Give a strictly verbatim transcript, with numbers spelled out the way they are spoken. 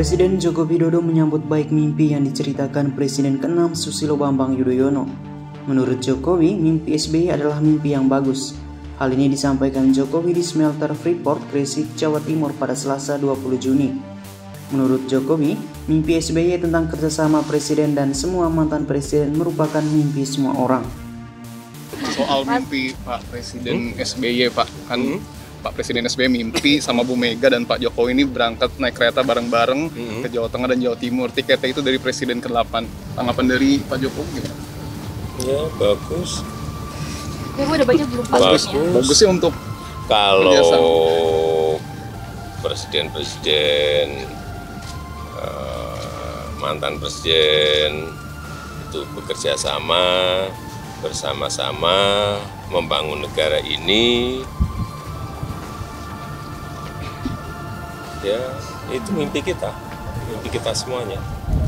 Presiden Joko Widodo menyambut baik mimpi yang diceritakan Presiden keenam Susilo Bambang Yudhoyono. Menurut Jokowi, mimpi S B Y adalah mimpi yang bagus. Hal ini disampaikan Jokowi di smelter Freeport, Gresik, Jawa Timur pada Selasa dua puluh Juni. Menurut Jokowi, mimpi S B Y tentang kerjasama Presiden dan semua mantan Presiden merupakan mimpi semua orang. Soal mimpi Pak Presiden hmm? S B Y, Pak, kan hmm? Pak Presiden S B Y mimpi sama Bu Mega dan Pak Jokowi ini berangkat naik kereta bareng-bareng hmm. ke Jawa Tengah dan Jawa Timur. Tiketnya itu dari Presiden ke delapan. Tanggapan dari Pak Jokowi gimana? Ya, bagus. Ya, udah baca belum? Bagus. Bagus sih untuk kalau presiden-presiden uh, mantan presiden itu bekerja sama bersama-sama membangun negara ini, ya itu mimpi kita, mimpi kita semuanya.